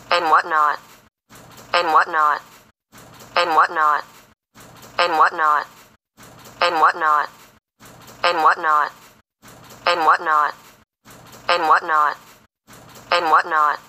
and whatnot, and whatnot, and whatnot, and whatnot, and whatnot, and whatnot, and whatnot, and whatnot, and whatnot.